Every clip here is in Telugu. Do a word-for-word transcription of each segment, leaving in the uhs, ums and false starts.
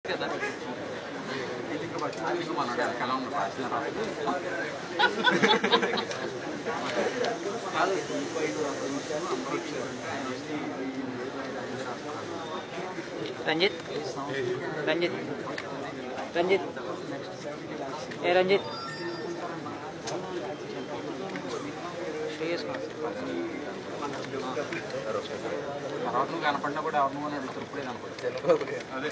రంజిత్ రంజిత్ రంజిత్ ఏ రంజిత్ తర్వాత నువ్వు కనపడినా కూడా ఎవరు నువ్వు అని అడుగుతారు ఇప్పుడే కనపడతారు అదే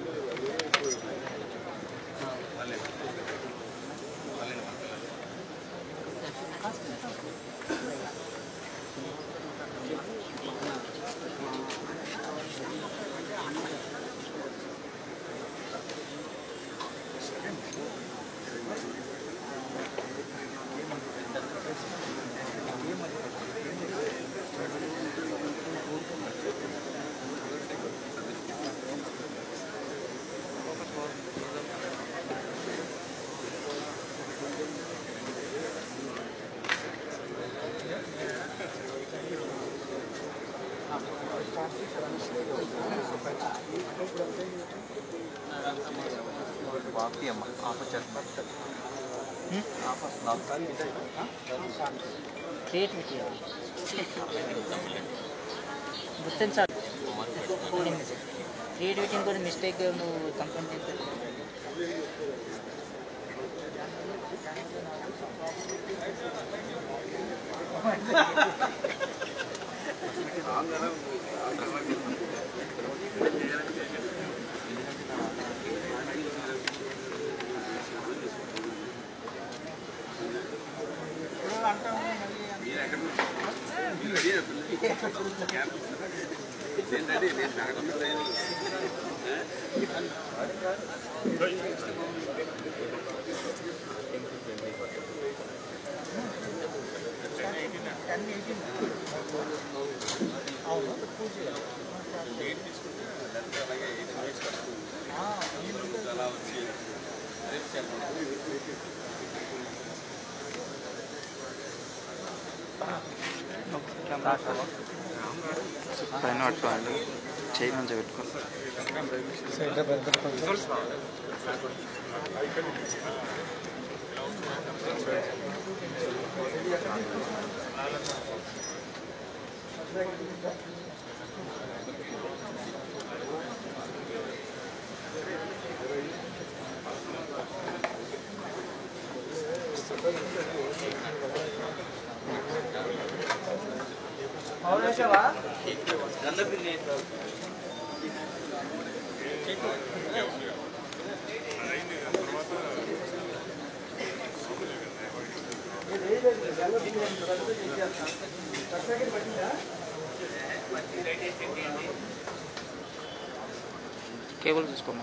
బాపి అమ్మ ఆఫర్ చేస్తా క్రియేటివిటీ గుర్తించాలి క్రియేటివిటీని కూడా మిస్టేక్ నువ్వు కంప్లైంట్ చేస్తావు పైన పట్టుకోండి చేయి మంచిగా పెట్టుకోండి కేబుల్ చూసుకోమ్మా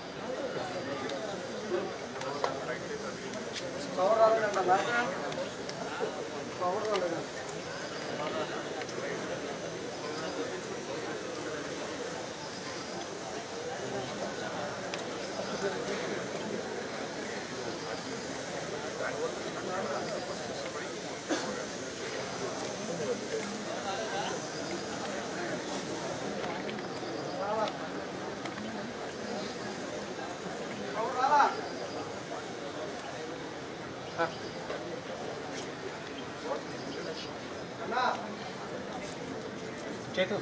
చేతు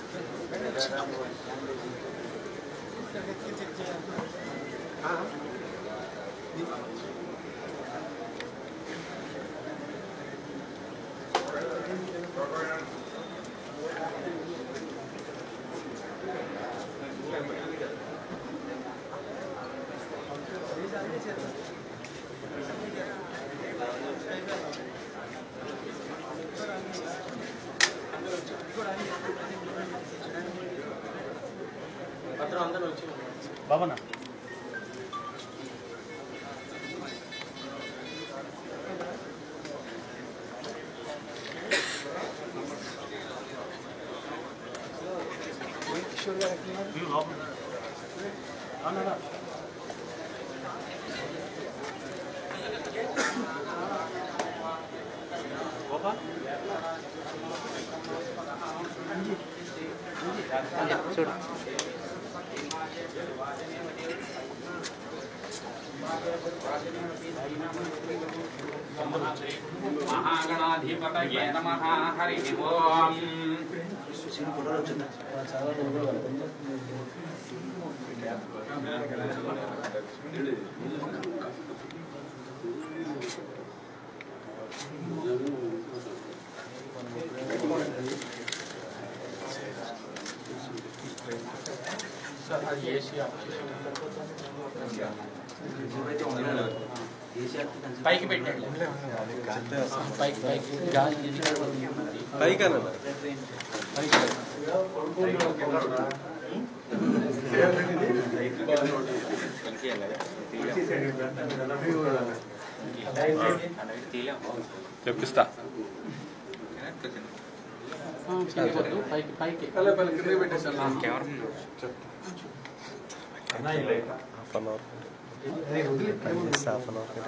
బాబనా కిషోర్ గారు అవునా చూడు महागणाधिपतये नमः हरिः ओम् పైకి పెట్టండి పైకి పైకి గాలి పైకి అన్న పైకి చెప్పిస్తా పైకి పైకి half an hour half an hour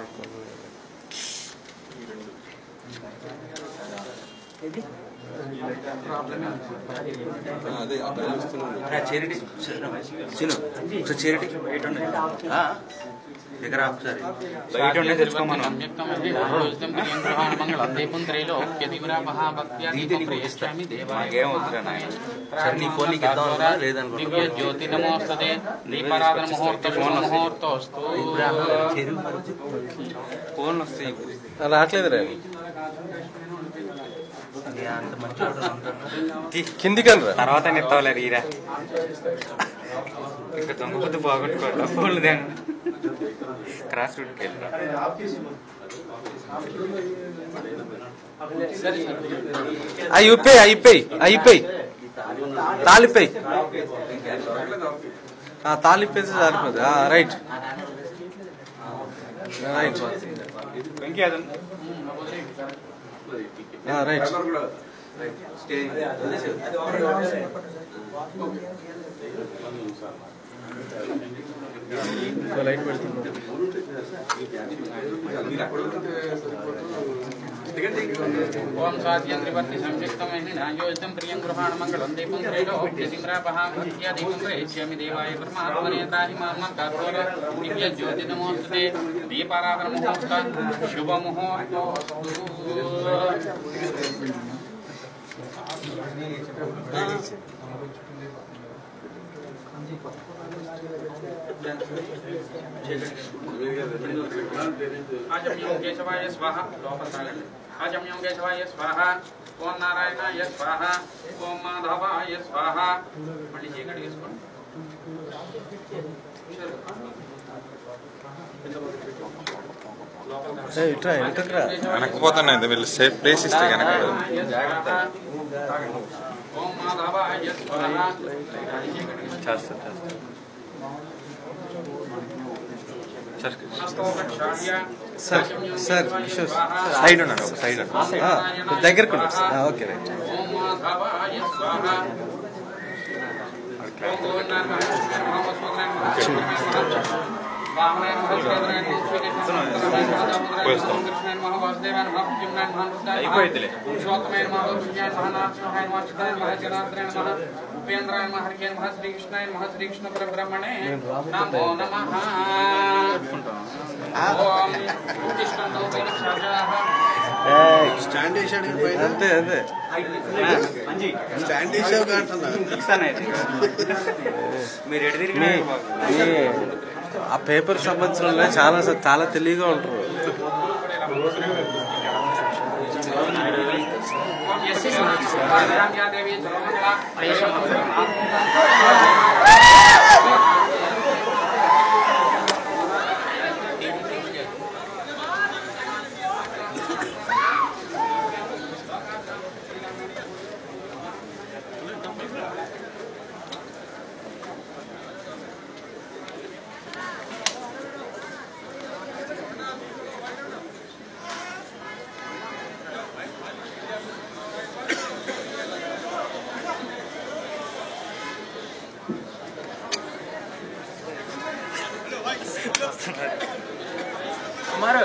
దగ్గర ఒకసారి బయట ఉండే తెచ్చుకోమను నీ ఫోన్ నీకు ఇద్దాం లేదనుకో జ్యోతి నమోస్తదే దీపారాధన ముహూర్త ముహూర్తోస్తు ఫోన్ వస్తాయి రావట్లేదు రే కింది కనరా తర్వాత నెత్తవలే రీరా ఇంకా దొంగ పొద్దు బాగొట్టుకోవాలి ఫోన్లు దే క్రాస్ రూట్కి వెళ్ళినా అయిపోయి అయిపోయి అయిపోయి తాలిపోయి తాలిప్పేసి సరిపోదు రైట్ రైట్ రైట్ లైట్ పెడుతున్నాం ఓం సాధ్యంత్రివర్తి సంయుక్తమైన నాయోజితం ప్రియం గృహాణ మంగళం దీపం త్రైలోక్యసిమ్రాపహాభక్త్యా దీపం ప్రయచ్యామి దేవాయ పరమాత్మనే తాహి మామ కర్పూర దివ్య జ్యోతి నమోస్తుతే దీపారాధన ముహూర్త శుభ ముహూర్తోస్తు आजम्यों केशवाय स्वाहा लोपसागंड आजम्यों केशवाय स्वाहा ओम नारायणाय स्वाहा ओम माधवाय स्वाहा मళ్ళీ చీకటి చేసుకోండి ఏ ఇట్రా ఎంటకరా అనకపోతానే వీళ్ళు సేఫ్ ప్లేస్ ఇస్తే గనక జాగ్రత్త ఓం మాధవాయ స్వాహా చేస్తా చేస్తా सर सर साइड उन्ना साइड దగ్గరకు ఓకే రైట్ అయిపోయిందిలే ఉపేంద్రాయ నమః హరికే నమః శ్రీకృష్ణాయ నమః శ్రీకృష్ణ పరబ్రహ్మణే నమో నమః ఓం కృష్ణంతో సాజాః స్టాండ్ చేశాడు పైన అంతే అంతే అంజీ స్టాండ్ చేశావు కాంటన్నా ఇస్తానైతే మీరు ఎడ తిరిగినా ఆ పేపర్ సంబంధించిన చాలా చాలా తెలివిగా ఉంటారు हमारा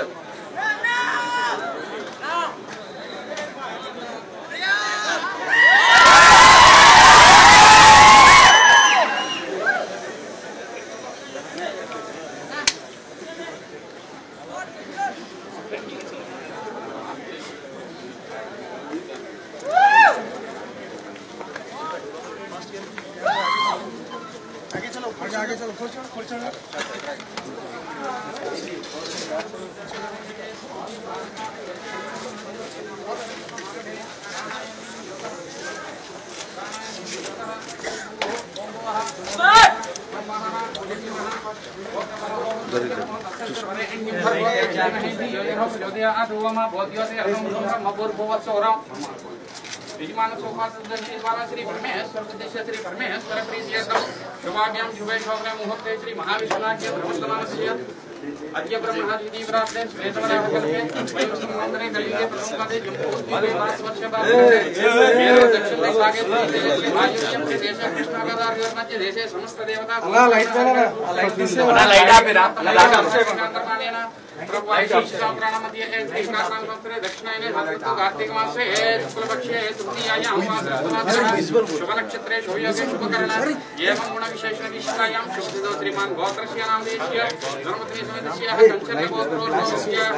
श्री परमेश्वर श्री परमेश्वर प्रीत्यर्थम शुभाभ्याम शुभे शोभने मुहूर्ते श्री महाविष्णुनाथ्य ब्रह्मस्तनामस्य अद्य ब्रह्मणादिति व्राते श्वेतवराहकल्पे वैवस्वतंत्रे कलियुगे प्रथमपदे जम्बूद्वीपे भारतवर्षभारते केरल दक्षिणे सागे श्री वायुव्यं प्रदेशे कृष्णगदार्योर्मध्ये देशे समस्त देवता अल्लाह लाइट बना लाइट बना लाइट आपेरा अल्लाह प्राणमध्य दक्षिणायने कार्तिक मासे शुक्लपक्षे तृतीयायां शुभनक्षत्रे शुभयोगे शुभकर्ण एवं गुणविशेषण विशिष्टायां शुभदितो श्रीमान् गोत्रस्य नामधेयस्य धर्मपत्नी समेतस्य कंचन गोत्रोद्भवस्यः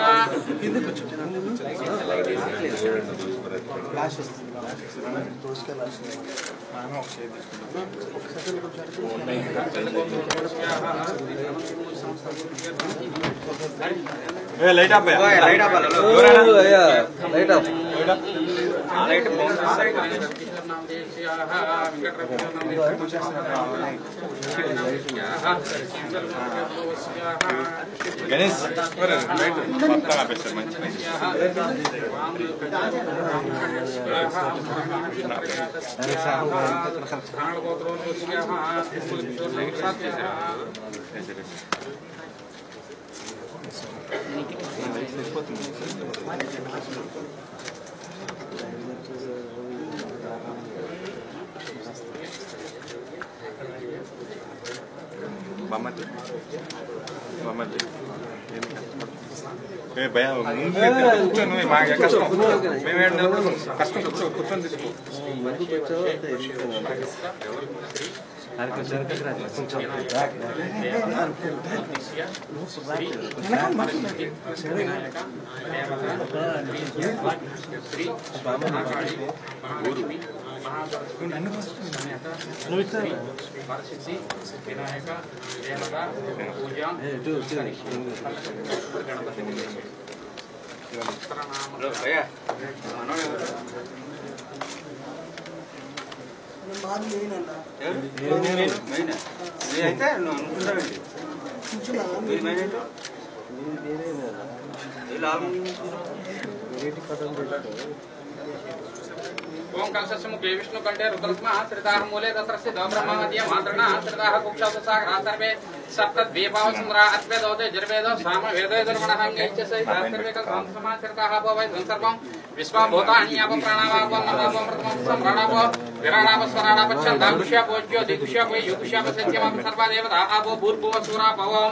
Hey, light up, yeah. Light up, hello. Yeah, light up. Light up. Light up. Ganesh, where are you? Pata ka pesa man. Bamati, bamati. Eh, bayar. Mungkin kita nih, mah ya kasih. Bayar nih, kasih kucu, kucu di situ. Hari kerja kerja, kucu. ओम कलशमुखे विष्णु कंठे रुद्रस्मा श्रिताः मूले तत्रस्य ब्रह्ममध्ये मातृणा श्रिताः कुक्षासागरा सर्वे सप्तद्वीपाः सुम्रा अद्वैतोदे जर्वेदो सामवेदो दर्पणः अंगैश्च सहिताः सर्वे कल्पान्तसमा श्रिताः भवै सर्वं विश्वभूतान्याप प्राणावाप ममाप प्रथमं सम्राणाप विराणाप स्वराणाप छन्दाः गुष्याप ज्योति गुष्याप युगुष्याप सत्यमाप सर्वा देवता आपो भूर्भुव सुरापवम्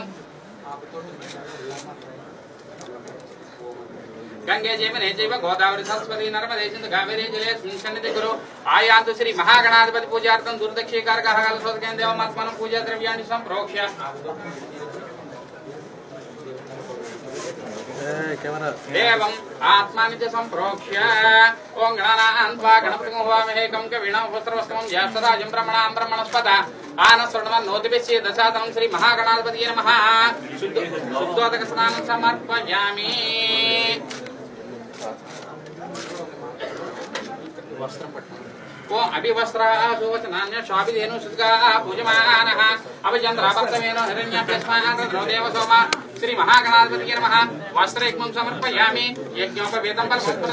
गंगे जयमने जैव गोदावरी सरस्वती नर्मदे सिंधु कावेरी जले सन्निधि गुरु आयान्तु श्री महागणाधिपति पूजार्थं दुर्दक्षिकारकः कलशोदकेन देवमात्मनं पूजा द्रव्याणि सम्प्रोक्ष्य एवं आत्मानित्य सम्प्रोक्ष्य ओं गणानान्त्वा गणपतिं होवामहे कं कविणं पुत्रवस्तमं ज्येष्ठराजं ब्रह्मणां ब्रह्मणस्पत आनस्वर्णवन्नोतिभिश्चे दशातनं श्री महागणाधिपतये नमः शुद्धोदकस्नानं समर्पयामि ओ अभिवस्त्रासुवचनान्य शाभिधेनु सुद्गाः पूजमानः अभिचन्द्रावर्तमेनो हिरण्याभ्यस्मान् देव सोम श्री महागणाधिपतये नमः वस्त्रैकं समर्पयामि यज्ञोपवेदं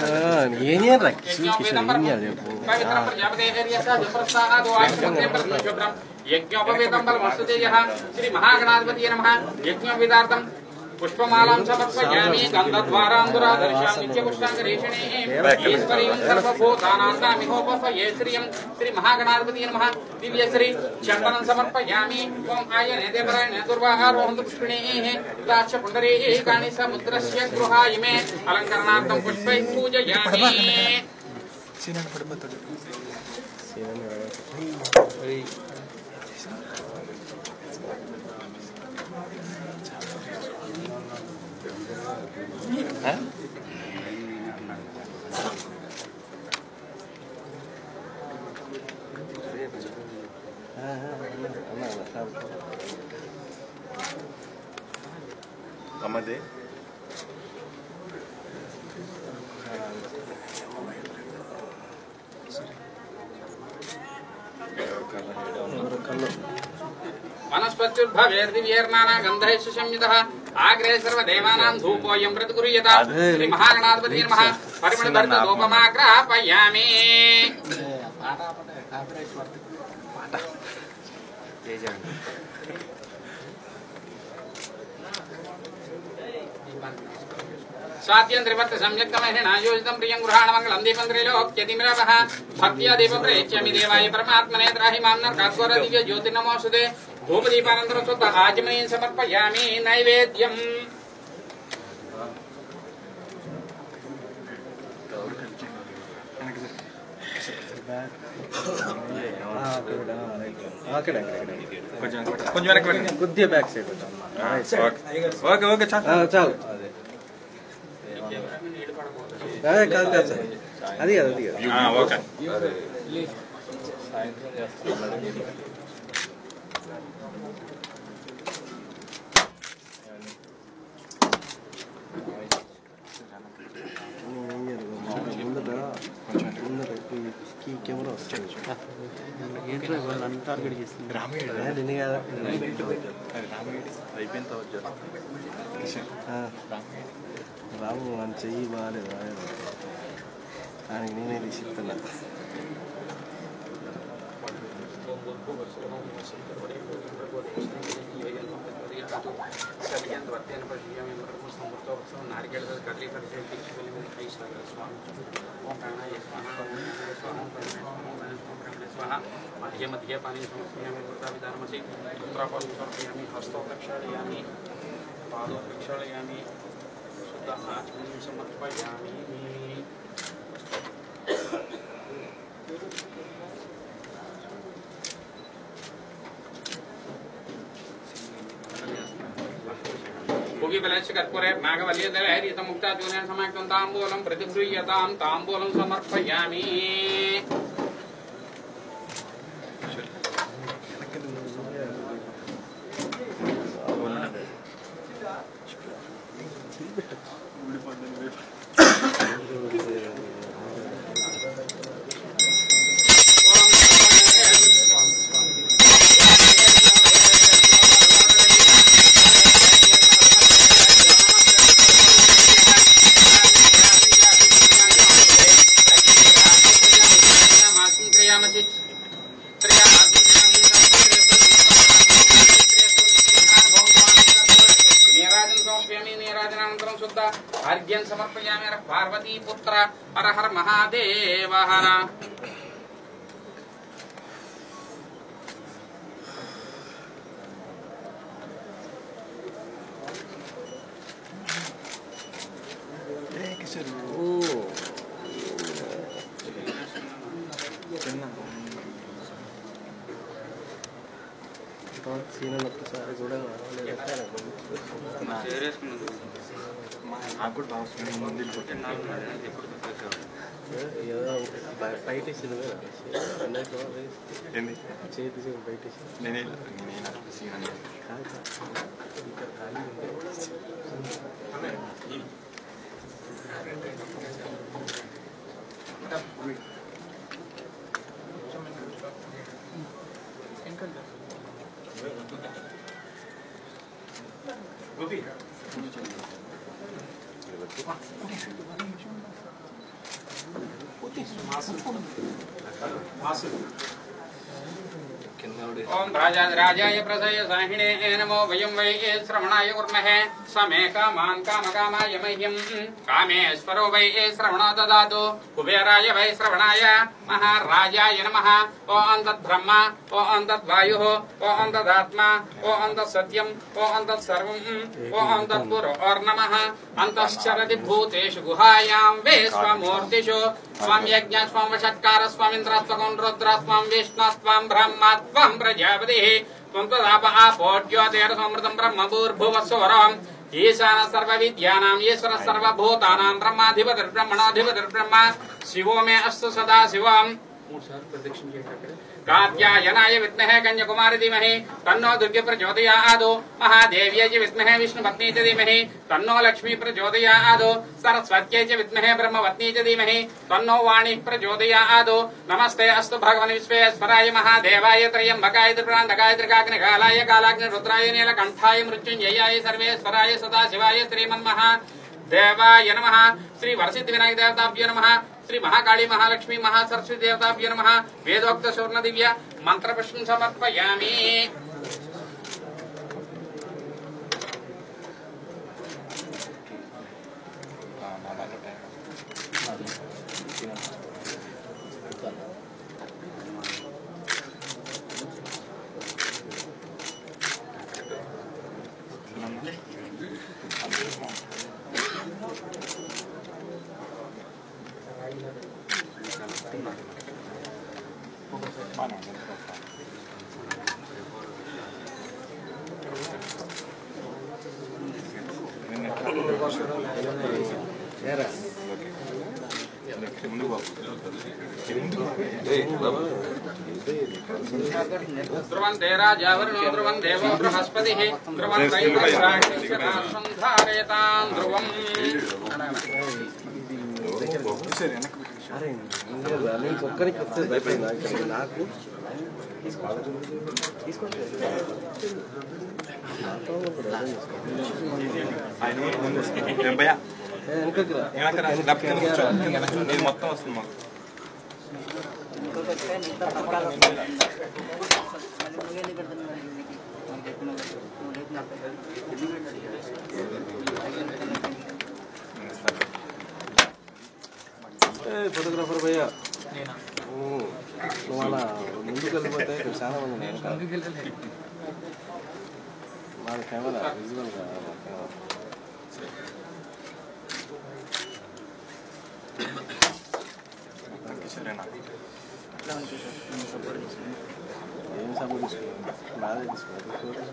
पवित्रं प्रजापतेर्यस्य जप्रस्तादो आयुष्मते प्रश्नशुभ्रं यज्ञोपवेदं बलमस्तुतेयः श्री महागणाधिपतये नमः यज्ञोपवेदार्थं पुष्पमालां समर्पयामि गन्धद्वारान्दुरादर्शां नित्यपुष्टाङ्गरेषणे ईश्वरीं सर्वभूतानान्तामिहोपफये श्रियं श्री महागणाधिपतये नमः दिव्यश्री चन्दनं समर्पयामि ओं आयने देवरायणे दुर्वाहारोहन्तु पुष्पिणीः दाक्ष पुण्डरीकाणि समुद्रस्य गृहाय मे अलङ्करणार्थं पुष्पैः पूजयामि Huh? Ah, ah, ah, ah, ah, ah, ah. అమ్మదే वनस्पत्युद्भवेर्दिव्यैर्नाना गन्धैः सुसंयुतः आग्रे सर्वदेवानां धूपोऽयं प्रतिगृह्यतां श्री महागणाधिपतये नमः परिमलभरितधूपमाग्रापयामि स्वात्यं त्रिवर्त सम्यक्तमहिना योजितं प्रियं गृहाणमङ्गलं दीपं त्रैलोक्यतिमिरवः भक्त्या दीपं प्रेक्ष्यामि देवाय परमात्मने त्राहि मां नरकासुर दिव्य ज्योतिर्नमोऽस्तुते धूपदीपानन्तरं स्वतः आचमनीं समर्पयामि नैवेद्यम् కొంచెం వెనక్కి పెట్టండి కొద్దిగా బ్యాక్ సైడ్ ఓకే ఓకే చాలు చాలు అదే కాదు కాదు సార్ అది కాదు అది కాదు ఓకే కెమెరా వస్తుంది ఏంటో వాళ్ళు టార్గెట్ చేస్తుంది రామయ్య అయిపోయిన తర్వాత రాము అని చెయ్యి బాగాలేదు ఆయనకి నేనే తీసి ఇస్తున్నా मध्य मध्य पानी समर्पयामि वृद्धाविधानमसि पुत्रापादं समर्पयामि हस्तौ प्रक्षालयामि पादौ प्रक्षालयामि शुद्ध आचमनीं समर्पयामि भोगिबलश्च कर्पूरे नागवल्यदलहरितं मुक्ताचूर्णेन समायुक्तं ताम्बूलं प्रतिगृह्यतां ताम्बूलं समर्पयामि अर्घ्यं समर्पयामि पार्वती पुत्र हर हर महादेव हर సీనియర్ ఒక్కసారి కూడా నాకు కూడా బాగా ముందు బయట ఏంది చేతి బయట నేనే నేనే సీన్ ओम राजाय प्रसय साहिणे नमो वयं वै श्रवणाय कुर्महे समे कामान् कामकामाय मह्यं कामेश्वरो वै श्रवणो ददातु कुबेराय वै श्रवणाय महाराजाय नमः ओं तद्ब्रह्म ओं तद्वायुः ओं तदात्मा ओं तत्सत्यं ओं तत्सर्वं ओं तत्पुरोर्नमः अन्तश्चरति भूतेषु गुहायां विश्वमूर्तिषु स्वं यज्ञ स्वं वषट्कार स्वमिन्द्र स्वं रुद्र स्वं विष्णु स्वं ब्रह्म त्वं प्रजापतिः त्वं तदाप आपो ज्योतिरसमृतं ब्रह्म भूर्भुवस्वरम् ईशान सर्वविद्यानां ईश्वर सर्वभूतानां ब्रह्माधिपतिर्ब्रह्मणाधिपतिर्ब्रह्म शिवो मे अस्तु सदा शिवम् कात्यायनाय विद्महे कन्याकुमारी धीमहि तन्नो दुर्गे प्रचोदयात् महादेव्यै च विद्महे विष्णुपत्नी च धीमहि तन्नो लक्ष्मी प्रचोदयात् सरस्वत्यै च विद्महे ब्रह्मपत्नी च धीमहि तन्नो वाणी प्रचोदयात् नमस्ते अस्तु भगवन् विश्वेश्वराय महादेवाय त्र्यम्बकाय त्रिपुरान्तकाय त्रिकाग्निकालाय कालाग्नि रुद्राय नीलकण्ठाय मृत्युञ्जयाय सर्वेश्वराय सदाशिवाय श्रीमन्महा देवाय नमः। श्री वरसिद्धि विनायक देवताभ्यो नमः। श्री महाकाली महालक्ष्मी महासरस्वती देवताभ्यो नमः। वेदोक्त स्वर्ण दिव्य मंत्रपुष्पं समर्पयामि। ध्रुवं देराजावरणो ध्रुवं देवो बृहस्पतिः ध्रुवं दैवराष्ट्रं धारयतां ध्रुवम् ఒక్కరికి వచ్చేది అయిపోయింది నాకు మొత్తం వస్తుంది మాకు ఫోటోగ్రాఫర్ భయ్యా నువ్వు అలా ముందుకు వెళ్ళిపోతే ఇక్కడ చాలా మంది ఉన్నాయి మన కెమెరా విజువల్ ఏం సపోర్ట్ తీసుకోవాలి నాదే తీసుకోవాలి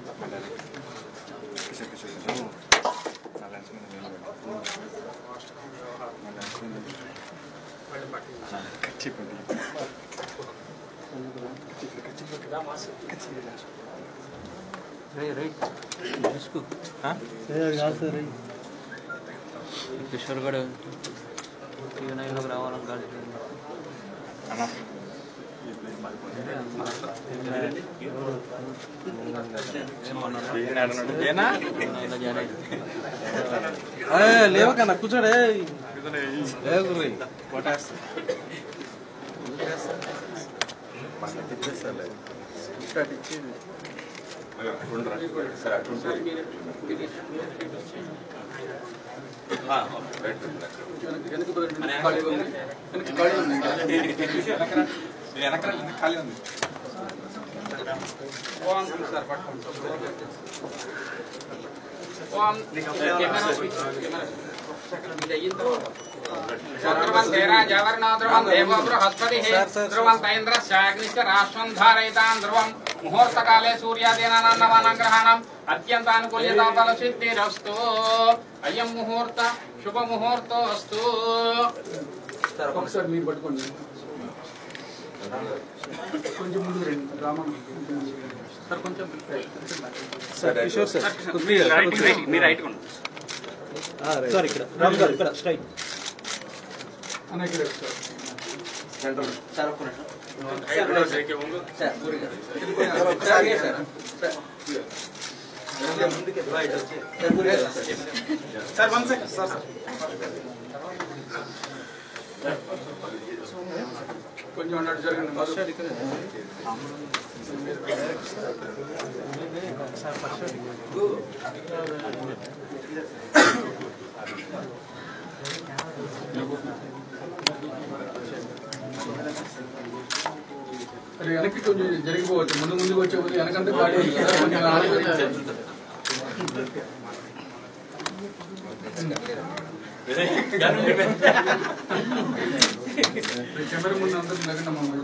కిషోర్ గడ్ టీవీ రావాలని కాదు లేవకన్నా కూర్చోడే ఖాళీ ఉంది मुहूर्तकाले सूर्यादीनानां नवानां ग्रहाणाम् अत्यन्तानुकूल्यता फलसिद्धिरस्तु। अयं मुहूर्त शुभ मुहूर्तोऽस्तु। కొంచెం ముందు రండి రామన్ సార్ కొంచెం సార్ కిషోర్ సార్ మీరు రైట్ కొండి సార్ ఇక్కడ రామ్ గారు ఇక్కడ స్ట్రైట్ అనేక సార్ సెంటర్ సార్ ఒక్క నిమిషం సార్ పూరి గారు సార్ ముందుకే రైట్ వచ్చి సార్ పూరి గారు సార్ వన్ సెకండ్ సార్ కొంచెం అన్నట్టు జరగండి అరే వెనక్కి కొంచెం జరిగిపోవచ్చు ముందు ముందుకు వచ్చే ముందు వెనకంటే గాడి కెమెరా ముందు అందరూ నగండి మమ్మల్ని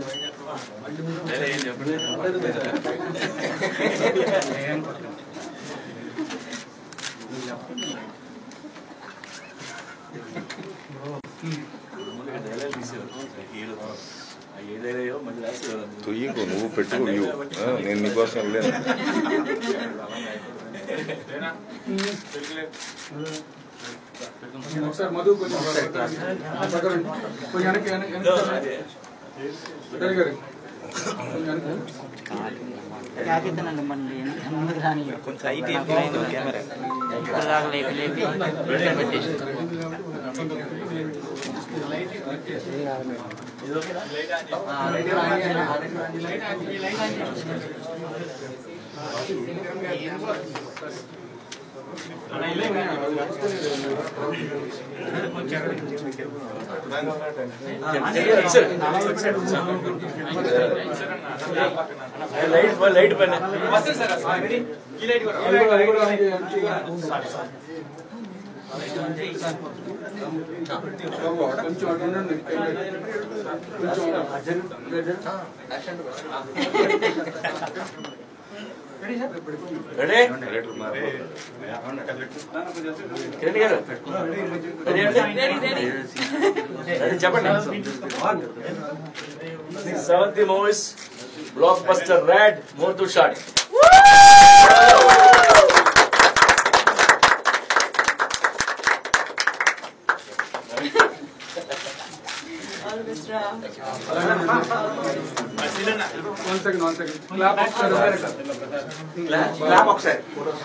ఏదైనా తుయ్యకు నువ్వు పెట్టుకో వ్యూ నేను నీకోసం వెళ్ళాను. ఒకసారి మధు కొంచెం కొంచెం వెనక్కి వెనక్కి గారు కొంచెం ఐటీ కెమెరా లేపి లేపి పెట్టేసి లైట్ పైన కొంచెం ఉండండి కొంచెం చెప్పండి. Seventh movies blockbuster Red more to shot. One second, one second. Clap ఒకసారి క్లాప్ ఒకసారి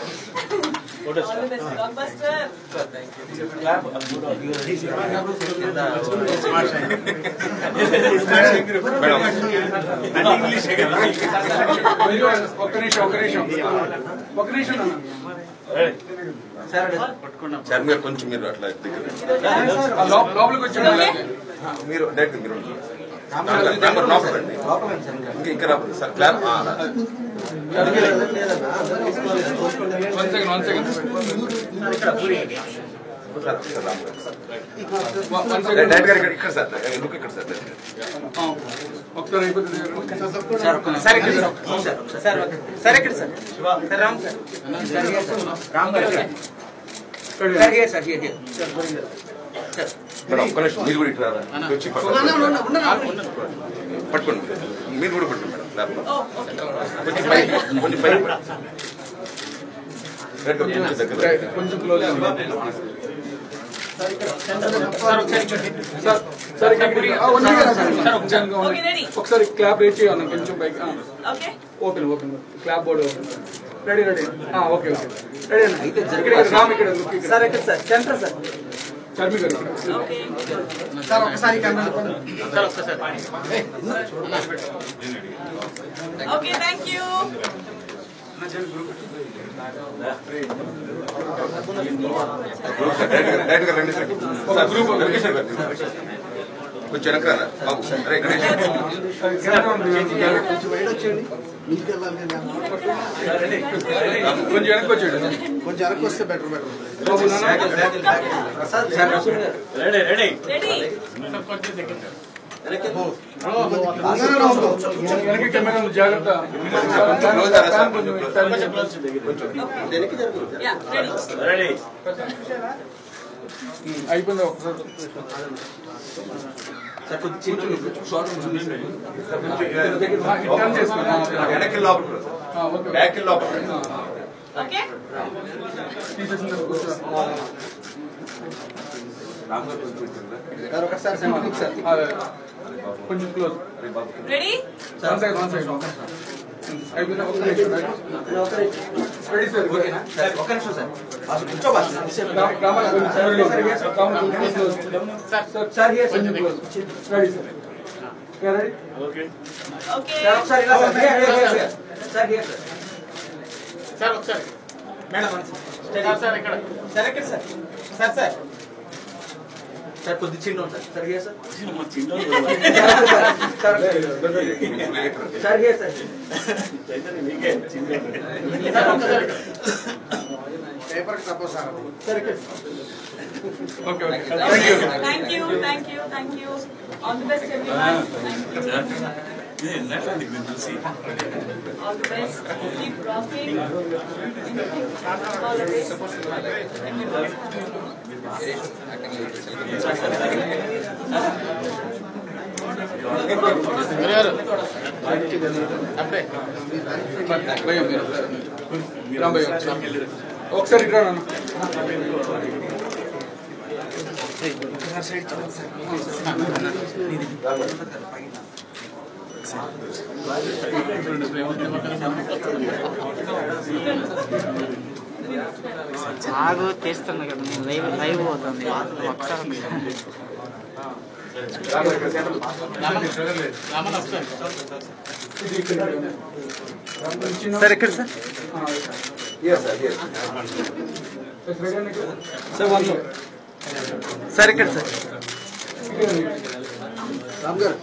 ఒక్క నిమిషం ఒక్క నిమిషం ఒక్క నిమిషం సార్ మీరు కొంచెం మీరు అట్లా లోపలికి వచ్చాడు మీరు డైరెక్ట్ మీరు లోపల రండి. ఇంకా ఇక్కడ sir clap one second one second direct garu ఇక్కడ ఇక్కడ సార్ లుక్ ఇక్కడ సార్ ఒకసారి అయిపోతుంది సార్ ఇక్కడ సార్ సార్ ఇక్కడ sir sir Ram sir Ram garu sir here sir here madam ఒక్క నిమిషం మీరు కూడా ఇట్లా వచ్చి పట్టుకోండి మీరు కూడా పట్టుకోండి మేడం ల్యాప్లో కొంచెం పై కొంచెం పై కొంచెం దగ్గర కొంచెం క్లోజ్ సార్ ఒకసారి క్లాప్ రేట్ చేయాలి కొంచెం పైకి open open clap board open ready ready okay okay ready అయితే రామ్ ఇక్కడ సార్ ఇక్కడ సార్ సెంటర్ సార్ చర్మి గారు సార్ ఒకసారి సార్ ఒక్కసారి ఓకే థ్యాంక్ యూ డైరెక్ట్ గా రండి సార్ గ్రూప్ కొంచెం వెనక బాబు అరే గణేష్ కొంచెం వెనక్కి వచ్చాడు కొంచెం వెనక్కి వస్తే బెటర్ బెటర్ రెడీ రెడీ వెనక్కి కెమెరా జాగ్రత్త రెడీ అయిపోయింది ఒకసారి వెనక్కి లోపల బ్యాక్ లోపల ఒకసారి కొంచెం close ready one second one second అయిపోయింది ఒక నిమిషం రెడీ సార్ ఒక్క నిమిషం సార్ అసలు కూర్చోబాలి సార్ కొంచెం close ready sir ready okay okay ఒకసారి సార్ హియర్ సార్ ఒకసారి మేడం సార్ ఇక్కడ సార్ ఇక్కడ సార్ సార్ సార్ సార్ కొద్ది చిన్న sir sir here sir sir here sir paper suppose sir sir ఇక్కడ okay okay thank you thank you thank you all the best everyone all the best keep rocking all the best ఒకసారి ఇక్కడ ఆగు తీస్తున్నా కదా నేను లైవ్ లైవ్ పోతుంది ఒకసారి సార్ ఎక్కడ సార్ సార్ వన్ సార్ ఎక్కడ సార్ రామ్ గారు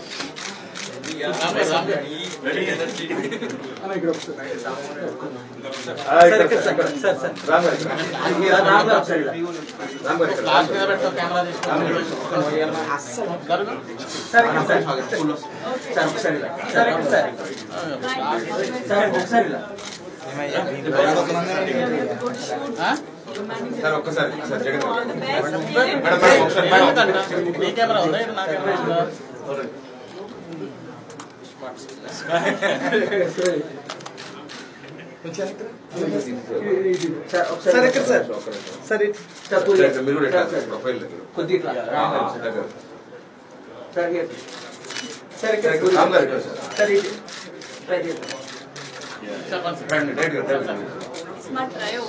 సార్ ఒక్కసారి sir Jagan All the best. Madam madam ఒకసారి మేడం ఈ కెమెరా ఉందా నా కెమెరా ఉందా సార్ ఎక్కడ సార్ సార్ మీరు కూడా ఎట్లా ప్రొఫైల్ దగ్గర కొద్దిగా దగ్గర సార్ సార్ ఎక్కడ రామ్ గారు ఎక్కడ సార్ సార్ ఇది రైట్ రండి రైట్ గా రైట్ Smart trio.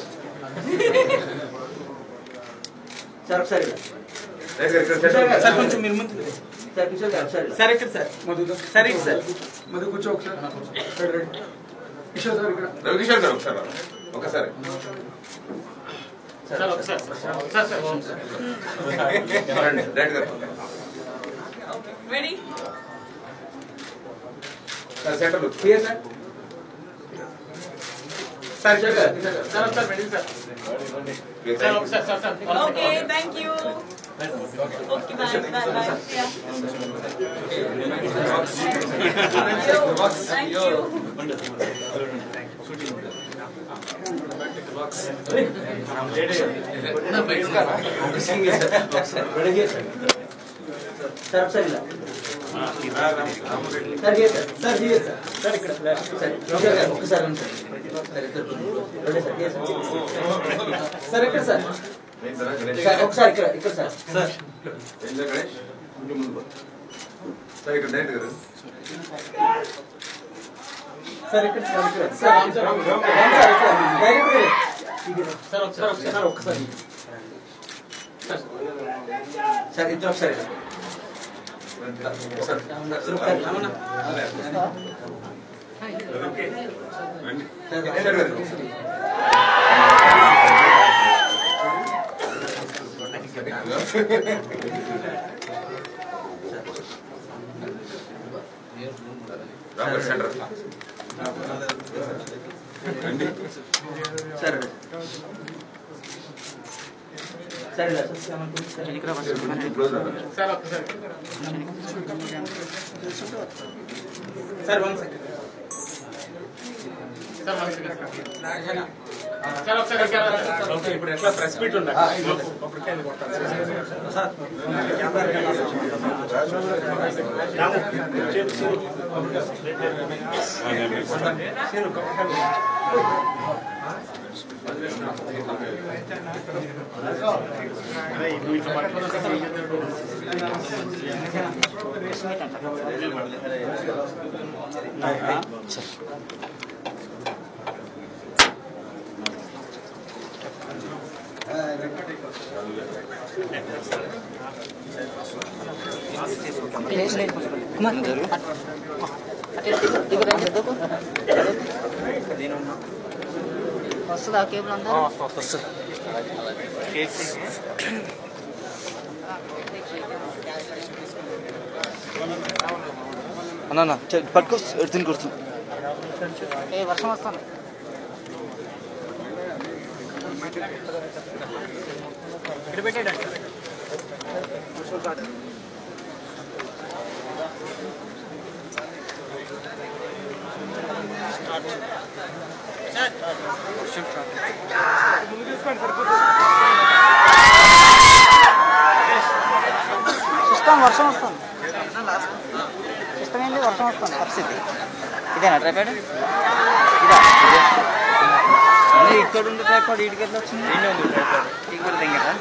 సార్ ఒకసారి రైట్ గా ఇక్కడ సార్ కొంచెం మీరు ముందు sir Kishore garu sir sir ఎక్కడ సార్ మధు సార్ ఇటు సార్ మధు కూర్చో ఒకసారి కిషోర్ సార్ ఇక్కడ రవికిషోర్ గారు ఒకసారి ఒకసారి సార్ ఒకసారి సార్ సార్ రండి రైట్ గా Ready? Sir center look clear sir sir Kishore garu sir ఒకసారి రెడీ సార్ సార్ ఒకసారి sir sir Okay, thank you. Okay, bye, bye, bye. Yeah. Thank you. Sir ఒకసారి ఇలా sir here sir sir here sir sir ఇక్కడ సార్ కిషోర్ గారు ఒకసారి ఉండండి సార్ ఇద్దరు ready sir here sir sir ఎక్కడ సార్ సార్ ఒకసారి ఇక్కడ ఇక్కడ సార్ సార్ గణేష్ కొంచెం ముందు పో. సార్ ఇక్కడ డైరెక్ట్ గారు సార్ ఇక్కడ సార్ ఇక్కడ sir Ram sir Ram sir ఇక్కడ డైరెక్ట్ సార్ ఒకసారి సార్ ఒక్కసారి సార్ ఇద్దరు ఒకసారి sir sir garu Ram garu center రండి సార్ సార్ ఇలా క్లోజ్ రా సార్ ఒకసారి sir one second sir one second sir ఒకసారి ఇక్కడ ఇప్పుడు ఎట్లా ప్రెస్ మీట్ ఉండాలి వస్తుందా కేబుల్ అంతా అన్నా పట్టుకో తిని కూర్చుని ఏ వర్షం వస్తాను ఇక్కడ పెట్టేయండి సిస్టమ్ వర్షం వస్తాను వస్తుంది పరిస్థితి. ఇదేనా ట్రైపాడ్? ఇదా ఇక్కడ ఉండే ట్రైపాడ్ వీటికి ఎట్లా వచ్చింది? ఇక కూడా దింగరా?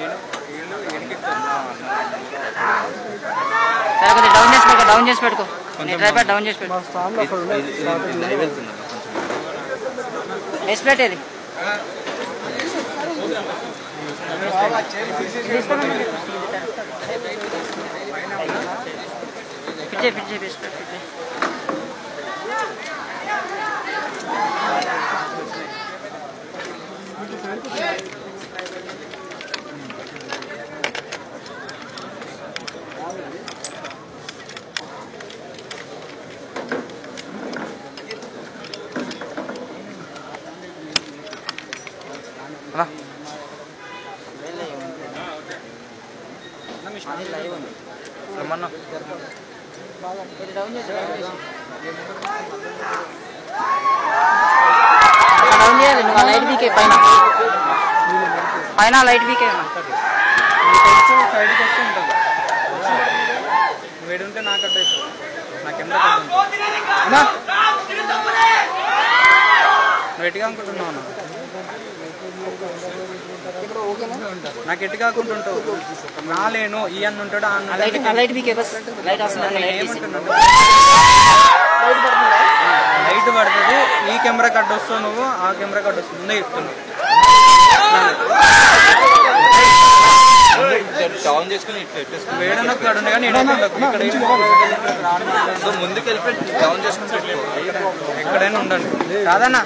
సరే కొద్దిగా డౌన్ చేసి పెట్టుకో, డౌన్ చేసి పెట్టుకో, ట్రైపాడ్ డౌన్ చేసి పెట్టుకో. బేస్ ప్లేట్ ఏది? పిచ్చే పిచ్చే బేస్ ప్లేట్ పిచ్చే. డౌన్ చేయాలి నువ్వు. లైట్ వీకే పైన పైన లైట్ వీకే సైడ్కి వస్తూ ఉంటుంది. వేడి ఉంటే నాకు అడ్డు అవుతుంది. నా కెమెరా వెట్టి కాకుంటున్నావు అన్న. నాకు ఎట్టి కాకుంటుంటావు. నాలేను ఈ అన్న ఉంటాడు లైట్ వీకే బస్ లైట్ వస్తుంది. ఏమంటున్నాడు? లైట్ పడుతుంది. ఈ కెమెరా కట్ వస్తావు నువ్వు, ఆ కెమెరా కట్ వస్తుంది. ముందే చెప్తున్నావు. డౌన్ చేసుకుని వేడన్న ఇక్కడ ఉండే కానీ ముందుకు వెళ్ళిపోయి డౌన్ చేసుకుని ఎక్కడైనా ఉండండి. కాదన్నా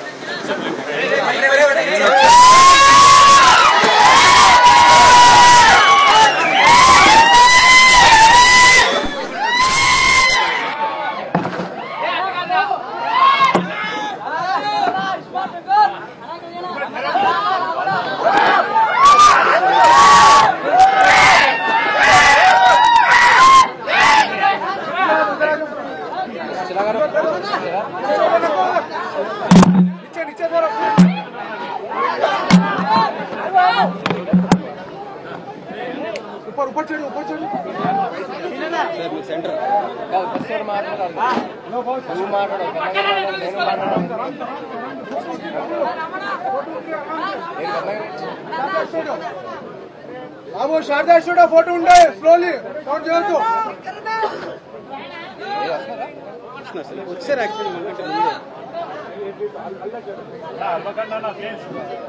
ऊपर ऊपर चढ़ो ऊपर चढ़ो सेंटर सर मारो नो बहुत तू मारो నేను మాట్లాడను బాబు శారదా స్టూడియో ఫోటో ఉండే స్లోలీ కౌంట్ చేయొద్దు వచ్చారు యాక్చువల్లీ మనకంటే ముందే అల్వకన్నా ఫ్రెండ్స్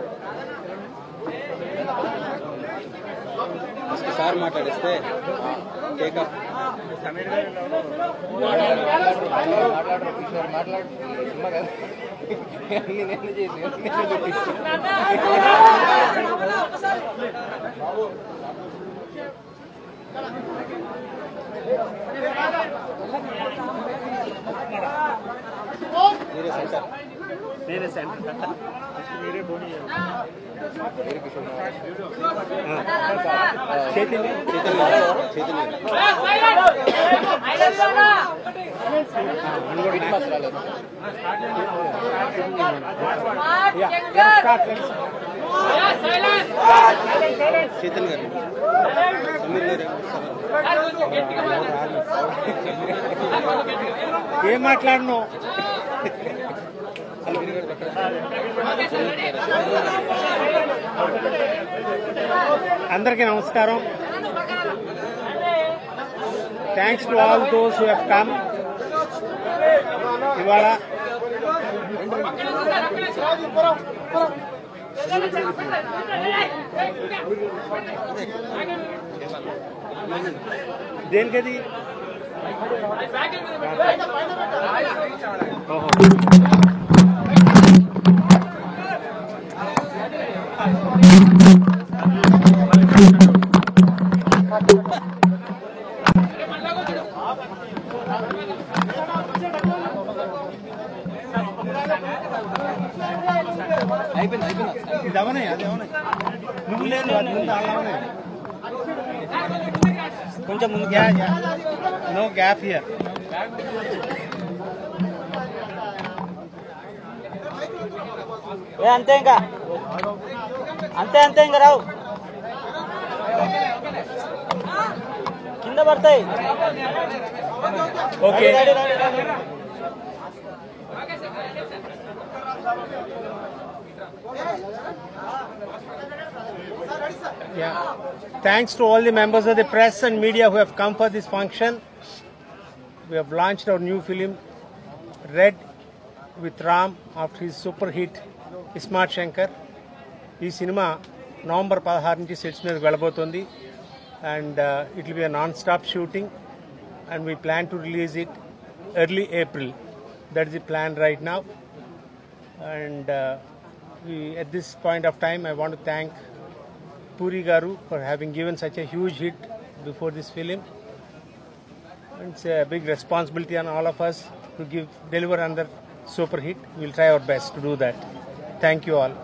సార్ మాట్లాడిస్తే కేక मेरे सेंटर मेरे बोनी मेरे किशोर चेतन चेतन चेतन चेतन गाరు ఏం మాట్లాడను అందరికీ నమస్కారం. Thanks to all those who have come. ఇవాళ దేనికది ఓహో అయిపోయింది అయిపోయింది ఇది అవనే అది అవనే నువ్వు లేదు ముందు అవనే కొంచెం ముందు నో గ్యాప్ హియర్ అంతే ఇంకా అంతే అంతే ఇంకా రావు కింద పడతాయి. Okay Yeah. Thanks to all the members of the press and media who have come for this function. We have launched our new film, Red, with Ram after his super hit, Ismat Shankar. This cinema, November పదహారు నుంచి సెట్స్ మీద వెళ్ళబోతోంది and uh, it will be a non-stop shooting and we plan to release it early April. That is the plan right now. And uh, we, at this point of time, I want to thank Puri Garu for having given such a huge hit before this film. It's a big responsibility on all of us to give deliver another super hit. We'll try our best to do that. Thank you all.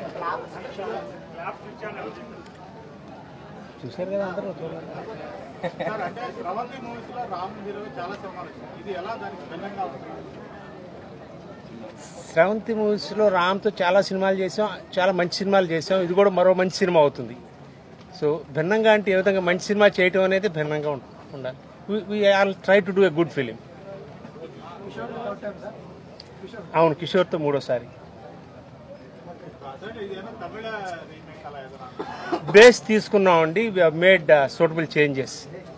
చూసారు కదా అందరూ శ్రవంతి మూవీస్లో రామ్తో చాలా సినిమాలు చేసాం, చాలా మంచి సినిమాలు చేసాం. ఇది కూడా మరో మంచి సినిమా అవుతుంది. సో భిన్నంగా అంటే ఏ విధంగా మంచి సినిమా చేయటం అనేది భిన్నంగా ఉండాలి. We all try to do a good film. అవును, కిషోర్తో మూడోసారి. బేస్ తీసుకున్నామండి. We have made suitable changes.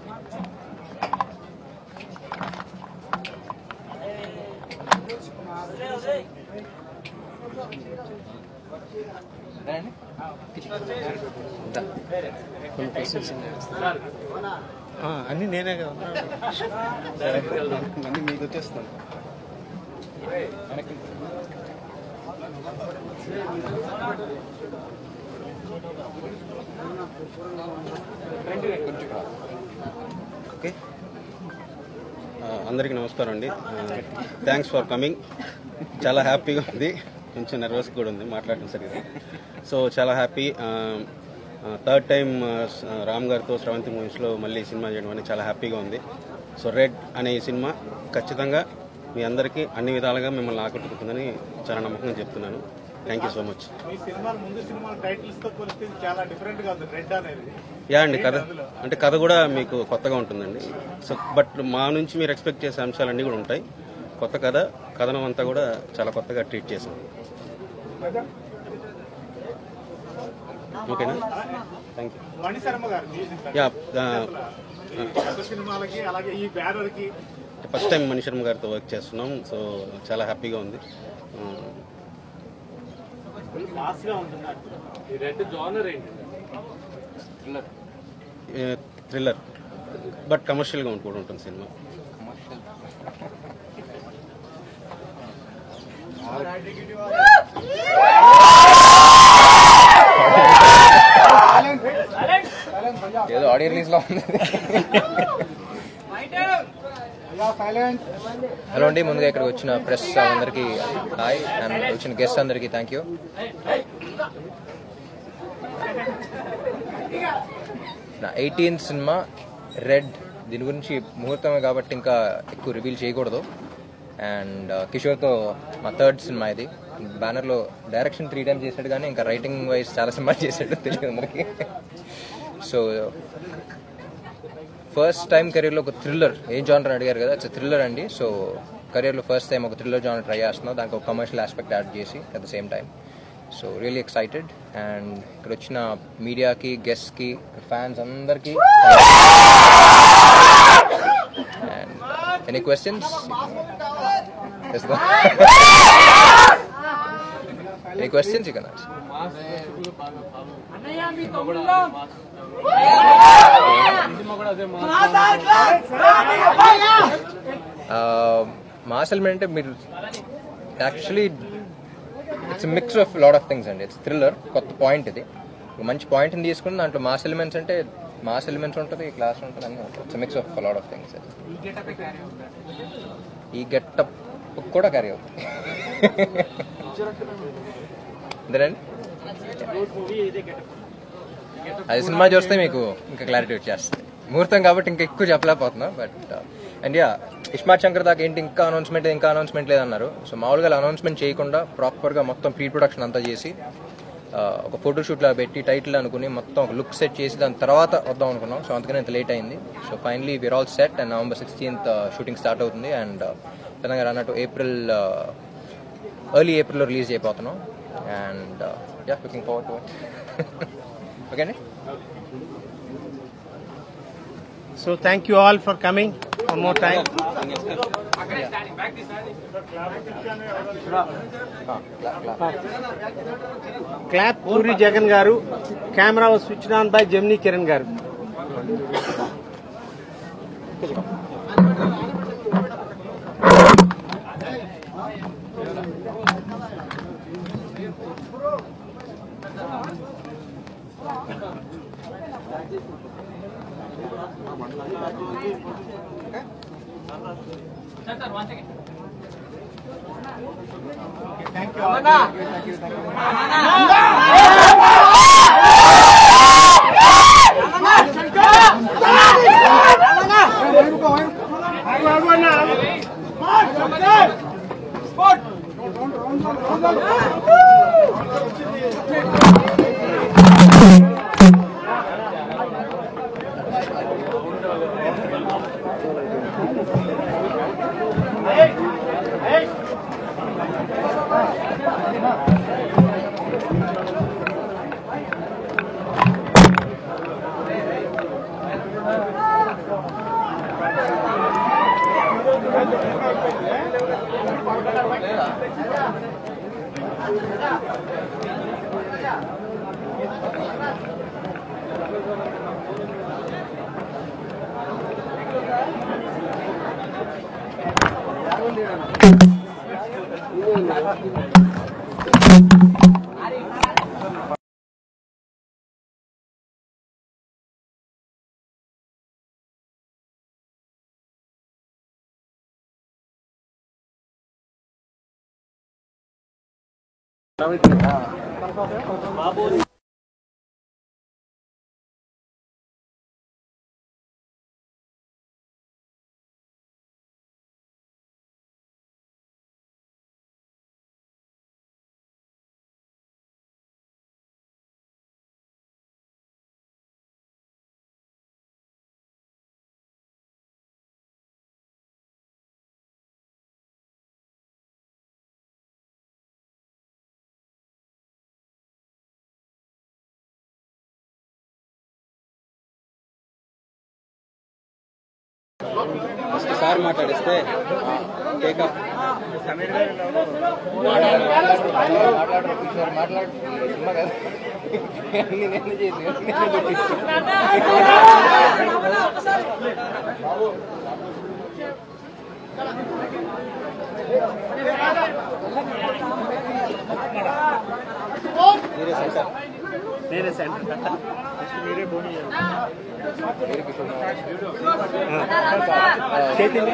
అన్ని నేనే కదా అన్ని మీకు వచ్చేస్తాను. ఓకే, అందరికీ నమస్కారం అండి. Thanks for coming. చాలా హ్యాపీగా ఉంది, కొంచెం నర్వస్ కూడా ఉంది మాట్లాడటం సరిగ్గా. సో చాలా హ్యాపీ. థర్డ్ టైం రామ్ గారితో శ్రవంతి మూవీస్లో మళ్ళీ సినిమా చేయడం అనేది చాలా హ్యాపీగా ఉంది. సో రెడ్ అనే ఈ సినిమా ఖచ్చితంగా మీ అందరికీ అన్ని విధాలుగా మిమ్మల్ని ఆకట్టుకుంటుందని చాలా నమ్మకంగా చెప్తున్నాను. Thank you so much. Yeah అండి, కథ అంటే కథ కూడా మీకు కొత్తగా ఉంటుందండి. సో బట్ మా నుంచి మీరు ఎక్స్పెక్ట్ చేసే అంశాలన్నీ కూడా ఉంటాయి. కొత్త కథ, కథనం అంతా కూడా చాలా కొత్తగా ట్రీట్ చేశాం. ఓకేనా, thank you. Yeah, first time Mani Sharma గారితో వర్క్ చేస్తున్నాం. సో చాలా హ్యాపీగా ఉంది. థ్రిల్లర్ బట్ కమర్షియల్గా కూడా ఉంటుంది సినిమా. ఏదో ఆడియో రిలీజ్ లో ఉంది. హలో అండి, ముందుగా ఇక్కడికి వచ్చిన ప్రెస్ అందరికీ హాయ్, అండ్ వచ్చిన గెస్ట్ అందరికీ థ్యాంక్ యూ. నా ఎయిటీన్త్ సినిమా రెడ్, దీని గురించి ముహూర్తమే కాబట్టి ఇంకా ఎక్కువ రివీల్ చేయకూడదు. అండ్ కిషోర్తో మా థర్డ్ సినిమా ఇది. బ్యానర్లో డైరెక్షన్ త్రీ టైమ్స్ చేశాడు, కానీ ఇంకా రైటింగ్ వైజ్ చాలా సినిమాలు చేశాడు, తెలియదు అందరికీ. సో ఫస్ట్ టైం కెరీర్లో ఒక థ్రిల్లర్, ఏ జానర్ అడిగారు కదా, ఇట్స్ థ్రిల్లర్ అండి. సో కెరీర్లో ఫస్ట్ టైం ఒక థ్రిల్లర్ జానర్ ట్రై చేస్తున్నాం, దానికి ఒక కమర్షియల్ ఆస్పెక్ట్ యాడ్ చేసి at the same time. So really excited. And ఇక్కడ వచ్చిన మీడియాకి, గెస్ట్కి, ఫ్యాన్స్ అందరికీ and any questions? Any questions you can ask. Mass element అంటే మీరు actually it's mix of lot of things అండి. ఇట్స్ థ్రిల్లర్, కొత్త పాయింట్ ఇది, మంచి పాయింట్ని తీసుకుని దాంట్లో మాస్ ఎలిమెంట్స్ అంటే మాస్ ఎలిమెంట్స్ ఉంటుంది, క్లాస్ ఉంటుంది, అన్నీ ఉంటుంది. It's mix of lot of things. ఈ గెటప్ కూడా క్యారీ అవుతుంది. అంతేనండి, అది సినిమా చూస్తే మీకు ఇంకా క్లారిటీ వచ్చేస్తుంది. ముహూర్తం కాబట్టి ఇంకా ఎక్కువ చెప్పలేకపోతున్నా. But and yeah, ismart Shankar దాకా ఏంటి ఇంకా అనౌన్స్మెంట్ ఇంకా అనౌన్స్మెంట్ లేదన్నారు. సో మామూలుగా అనౌన్స్మెంట్ చేయకుండా ప్రాపర్గా మొత్తం ప్రీ ప్రొడక్షన్ అంతా చేసి ఒక ఫోటోషూట్లో పెట్టి టైటిల్ అనుకుని మొత్తం ఒక లుక్ సెట్ చేసి దాని తర్వాత వద్దాం అనుకున్నాం. సో అందుకని ఇంత లేట్ అయింది. So finally we are all set and November sixteenth shooting start అవుతుంది. అండ్ తెలంగాణ అన్నట్టు ఏప్రిల్ ఎర్లీ ఏప్రిల్లో రిలీజ్ అయిపోతున్నాం. And yeah looking forward to it. Okay అండి. So thank you all for coming one more time. Clap Puri Jagan garu. Camera was switched on by Gemini Kiran garu. Thank you all. Sir మాట్లాడిస్తే టేకప్ మీరే సెంటర్ నేనే సెంటర్ మీరే బోని చైతన్య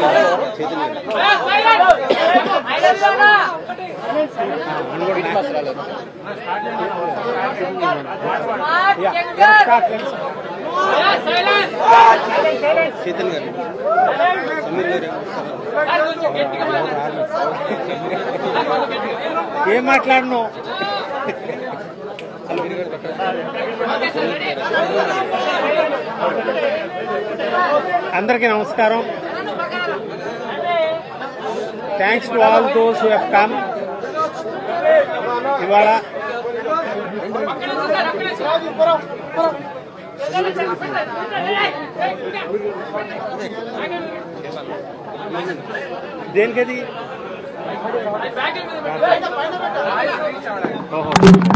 చైతన్య గారు సమీర్ గారు ఏం మాట్లాడను అందరికీ నమస్కారం. Thanks to all those who have come. ఇవాళ దేనికది ఓహో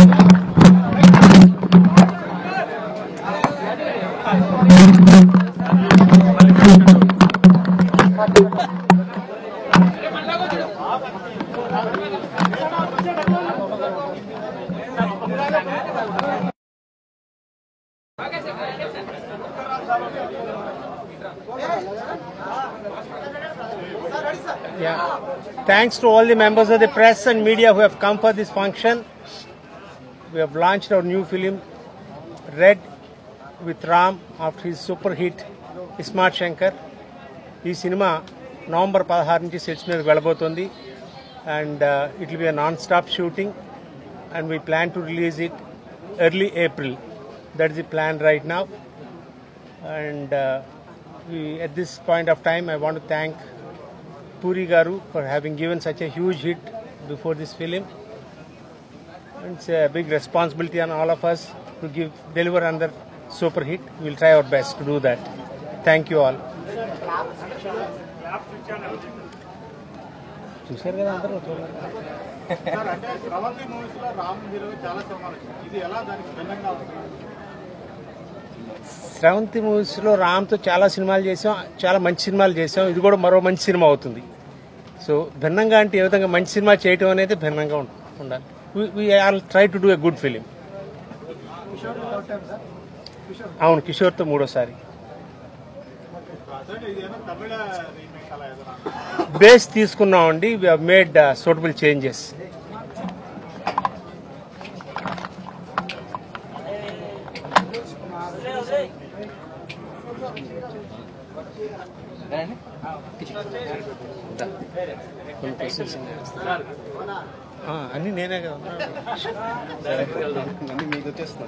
Yeah. Thanks to all the members of the press and media who have come for this function. We have launched our new film, Red, with Ram after his super hit Ismat Shankar. ఈ సినిమా నవంబర్ పదహారు నుంచి సెట్స్ మీద వెళ్ళబోతుంది. And it will be non stop shooting. and we plan to release it early April. That is the plan right now. And uh, we, at this point of time, I want to thank Puri Garu for having given such a huge hit before this film. It's a big responsibility on all of us to give deliver another super hit. We'll try our best to do that. Thank you all. చూశారు కదా అందరూ సార్ అంటే స్రవంతి మూవీస్ లో రామ్ హీరో చాలా సినిమాలు ఇది ఎలా దానికి భిన్నంగా ఉంటుంది? స్రవంతి మూవీస్లో రామ్తో చాలా సినిమాలు చేసాం, చాలా మంచి సినిమాలు చేసాం. ఇది కూడా మరో మంచి సినిమా అవుతుంది. సో భిన్నంగా అంటే ఏ విధంగా మంచి సినిమా చేయటం అనేది భిన్నంగా ఉండాలి. We all try to do a good film. అవును, కిషోర్తో మూడోసారి. బేస్ తీసుకున్నామండి. We have made suitable changes. అన్ని నేనే కదా అన్ని మీకు వచ్చేస్తాను.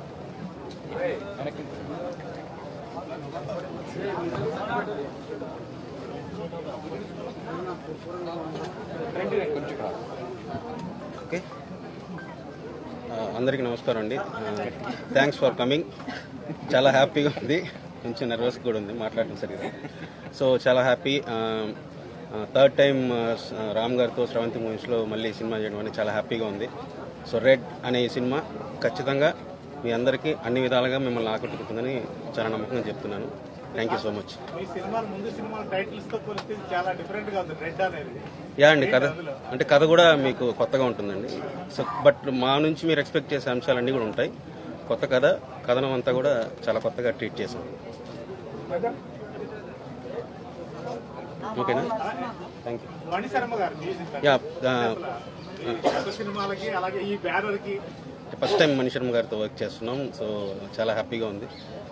ఓకే, అందరికీ నమస్కారం అండి. Thanks for coming. చాలా హ్యాపీగా ఉంది, కొంచెం నర్వస్ కూడా ఉంది మాట్లాడటం సరిగ్గా. సో చాలా హ్యాపీ. థర్డ్ టైం రామ్ గారితో స్రవంతి మూవీస్లో మళ్ళీ సినిమా చేయడం అనేది చాలా హ్యాపీగా ఉంది. సో రెడ్ అనే ఈ సినిమా ఖచ్చితంగా మీ అందరికీ అన్ని విధాలుగా మిమ్మల్ని ఆకట్టుకుంటుందని చాలా నమ్మకంగా చెప్తున్నాను. Thank you so much. Yeah అండి, కథ అంటే కథ కూడా మీకు కొత్తగా ఉంటుందండి. సో బట్ మా నుంచి మీరు ఎక్స్పెక్ట్ చేసే అంశాలన్నీ కూడా ఉంటాయి. కొత్త కథ, కథనం అంతా కూడా చాలా కొత్తగా ట్రీట్ చేశాం. ఓకేనా? Thank you. Yeah, first time Mani Sharma గారితో వర్క్ చేస్తున్నాం. సో చాలా హ్యాపీగా ఉంది.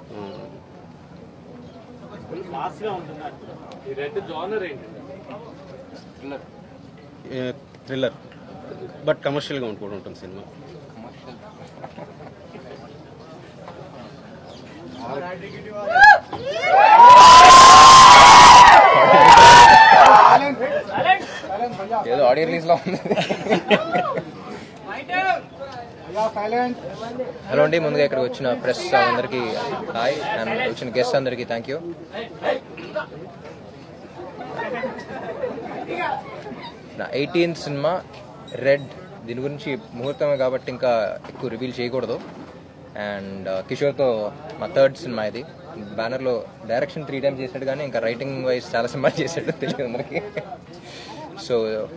థ్రిల్లర్ బట్ కమర్షియల్గా కూడా ఉంటుంది సినిమా. ఏదో ఆడియో రిలీజ్ లో ఉంది. హలో అండి, ముందుగా ఇక్కడికి వచ్చిన ప్రెస్ అందరికీ హాయ్, అండ్ వచ్చిన గెస్ట్ అందరికీ థ్యాంక్ యూ. నా ఎయిటీన్త్ సినిమా రెడ్, దీని గురించి ముహూర్తమే కాబట్టి ఇంకా ఎక్కువ రివీల్ చేయకూడదు. అండ్ కిషోర్తో మా థర్డ్ సినిమా ఇది. బ్యానర్లో డైరెక్షన్ త్రీ టైమ్స్ చేశాడు, కానీ ఇంకా రైటింగ్ వైజ్ చాలా సినిమాలు చేశాడు, తెలియదు అందరికి. సో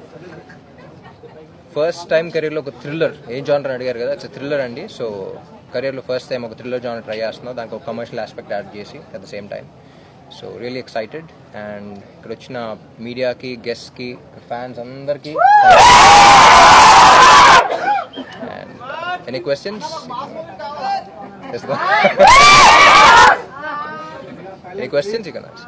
ఫస్ట్ టైం కెరీర్లో ఒక థ్రిల్లర్, ఏ జానర్ అడిగారు కదా, ఇట్స్ థ్రిల్లర్ అండి. సో కెరీర్లో ఫస్ట్ టైం ఒక థ్రిల్లర్ జానర్ ట్రై చేస్తున్నాం, దానికి ఒక కమర్షియల్ ఆస్పెక్ట్ యాడ్ చేసి at the same time. So really excited. And ఇక్కడ వచ్చిన మీడియాకి, గెస్ట్కి, ఫ్యాన్స్ అందరికీ and any questions? Any questions you can ask.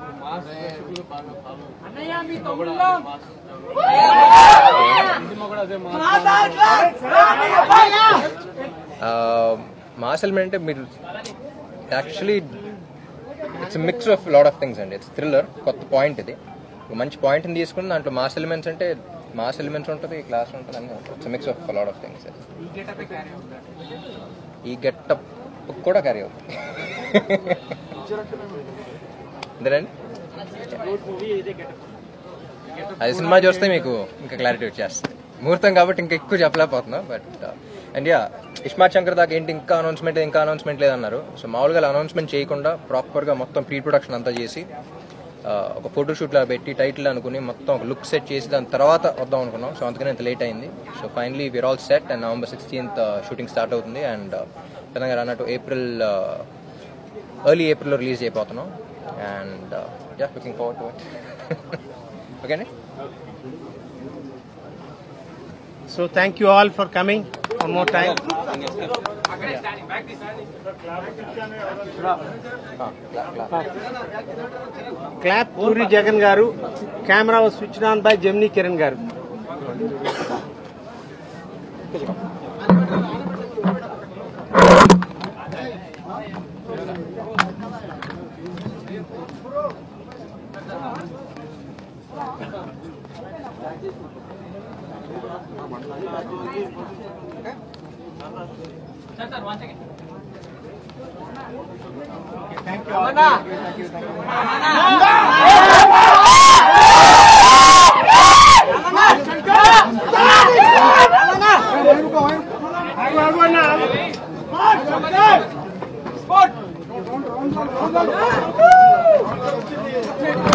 Mass element అంటే మీరు actually it's mix of lot of things అండి. ఇట్స్ థ్రిల్లర్, కొత్త పాయింట్ ఇది, మంచి పాయింట్ని తీసుకుని దాంట్లో మాస్ ఎలిమెంట్స్ అంటే మాస్ ఎలిమెంట్స్ ఉంటుంది, క్లాస్ ఉంటుంది, అన్నీ ఉంటుంది. It's mix of lot of things. ఈ గెటప్ కూడా క్యారీ అవుతుంది. అంతేనండి, అది సినిమా చూస్తే మీకు ఇంకా క్లారిటీ వచ్చేస్తుంది. ముహూర్తం కాబట్టి ఇంకా ఎక్కువ చెప్పలేకపోతున్నా. But and yeah, ismart Shankar దాకా ఏంటి ఇంకా అనౌన్స్మెంట్ ఇంకా అనౌన్స్మెంట్ లేదన్నారు. సో మామూలుగా అనౌన్స్మెంట్ చేయకుండా ప్రాపర్గా మొత్తం ప్రీ ప్రొడక్షన్ అంతా చేసి ఒక ఫోటోషూట్ లా పెట్టి టైటిల్ అనుకుని మొత్తం ఒక లుక్ సెట్ చేసి దాని తర్వాత వద్దాం అనుకున్నాం. సో అందుకని ఇంత లేట్ అయింది. So finally we are all set and November sixteenth shooting start అవుతుంది. అండ్ తెలంగాణ అన్నట్టు ఏప్రిల్ ఎర్లీ ఏప్రిల్లో రిలీజ్ అయిపోతున్నాం. And yeah, looking forward to it. ఓకేనే. So thank you all for coming one more time. Clap Puri Jagan garu. Camera was switched on by Gemini Kiran garu. Thank you. Amana. Sport.